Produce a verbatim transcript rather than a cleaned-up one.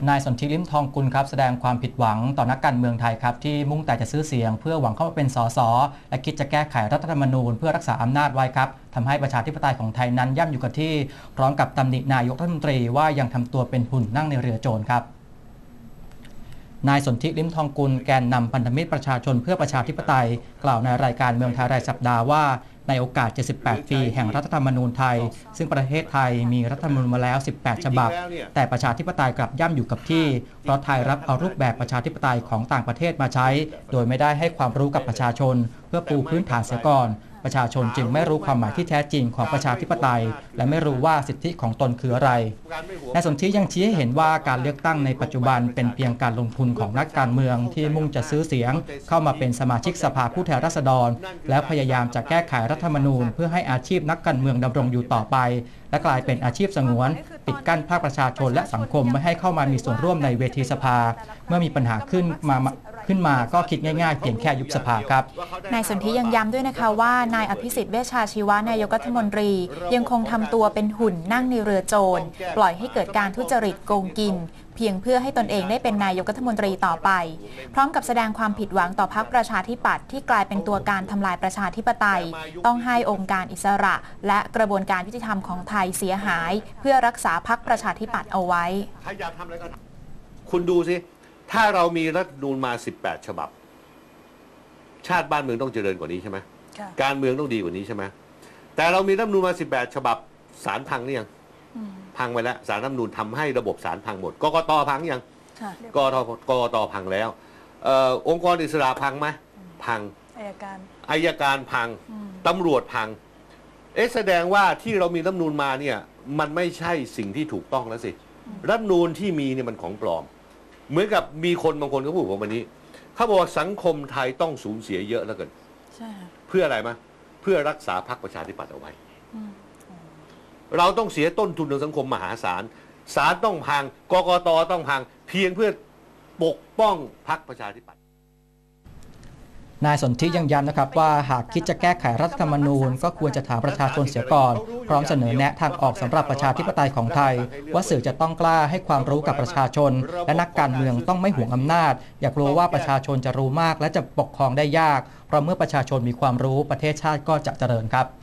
นายสนธิ ลิ้มทองกุลครับแสดงความผิดหวังต่อนักการเมืองไทยครับที่มุ่งแต่จะซื้อเสียงเพื่อหวังเข้ามาเป็นสสและคิดจะแก้ไขรัฐธรรมนูญเพื่อรักษาอำนาจไว้ครับทำให้ประชาธิปไตยของไทยนั้นย่ำอยู่กับที่พร้อมกับตำหนินายกรัฐมนตรีว่ายังทำตัวเป็นหุ่นนั่งในเรือโจรครับนายสนธิ ลิ้มทองกุลแกนนำพันธมิตรประชาชนเพื่อประชาธิปไตยกล่าวในรายการเมืองไทยรายสัปดาห์ว่าในโอกาสเจ็ดสิบแปดปีแห่งรัฐธรรมนูญไทยซึ่งประเทศไทยมีรัฐธรรมนูญมาแล้วสิบแปดฉบับแต่ประชาธิปไตยกลับย่ำอยู่กับที่เพราะไทยรับเอารูปแบบประชาธิปไตยของต่างประเทศมาใช้โดยไม่ได้ให้ความรู้กับประชาชนเพื่อปูพื้นฐานเสียก่อนประชาชนจึงไม่รู้ความหมายที่แท้จริงของประชาธิปไตยและไม่รู้ว่าสิทธิของตนคืออะไรนายสนธิยังชี้ให้เห็นว่าการเลือกตั้งในปัจจุบันเป็นเพียงการลงทุนของนักการเมืองที่มุ่งจะซื้อเสียงเข้ามาเป็นสมาชิกสภาผู้แทนราษฎรและพยายามจะแก้ไขรัฐธรรมนูญเพื่อให้อาชีพนักการเมืองดำรงอยู่ต่อไปและกลายเป็นอาชีพสงวนปิดกั้นภาคประชาชนและสังคมไม่ให้เข้ามามีส่วนร่วมในเวทีสภาเมื่อมีปัญหาขึ้นมาขึ้นมาก็คิดง่ายๆเพียงแค่ยุบสภาครับนายสนธิยังย้ำด้วยนะคะว่านายอภิสิทธิ์เวชชาชีวะนายกรัฐมนตรียังคงทำตัวเป็นหุ่นนั่งในเรือโจรปล่อยให้เกิดการทุจริตโกงกินเพียงเพื่อให้ตนเองได้เป็นนายกรัฐมนตรีต่อไปพร้อมกับแสดงความผิดหวังต่อพรรคประชาธิปัตย์ที่กลายเป็นตัวการทำลายประชาธิปไตยต้องให้องค์การอิสระและกระบวนการยุติธรรมของไทยเสียหายเพื่อรักษาพรรคประชาธิปัตย์เอาไว้คุณดูสิถ้าเรามีรัฐธรรมนูญมาสิบแปดฉบับชาติบ้านเมืองต้องเจริญกว่านี้ใช่ไหมการเมืองต้องดีกว่านี้ใช่ไหมแต่เรามีรัฐธรรมนูญมาสิบแปดฉบับศาลพังหรือยังพังไปแล้วศาลรัฐธรรมนูญทำให้ระบบศาลพังหมดกกตพังยังกกตกกตพังแล้วองค์กรอิสระพังไหมพังอัยการอัยการพังตำรวจพังเอ๊ะแสดงว่าที่เรามีรัฐธรรมนูญมาเนี่ยมันไม่ใช่สิ่งที่ถูกต้องแล้วสิรัฐธรรมนูญที่มีเนี่ยมันของปลอมเหมือนกับมีคนบางคนเขาพูดผมวันนี้เขาบอกว่าสังคมไทยต้องสูญเสียเยอะแล้วกันเพื่ออะไรมาเพื่อรักษาพรรคประชาธิปัตย์เอาไว้เราต้องเสียต้นทุนทางสังคมมหาศาลศาลต้องพังกกตต้องพังเพียงเพื่อปกป้องพรรคประชาธิปัตย์นายสนธิยังย้ำนะครับว่าหากคิดจะแก้ไขรัฐธรรมนูญก็ควรจะถามประชาชนเสียก่อนพร้อมเสนอแนะทางออกสำหรับประชาธิปไตยของไทยว่าสื่อจะต้องกล้าให้ความรู้กับประชาชนและนักการเมืองต้องไม่หวงอำนาจอย่ากลัวว่าประชาชนจะรู้มากและจะปกครองได้ยากเพราะเมื่อประชาชนมีความรู้ประเทศชาติก็จะเจริญครับ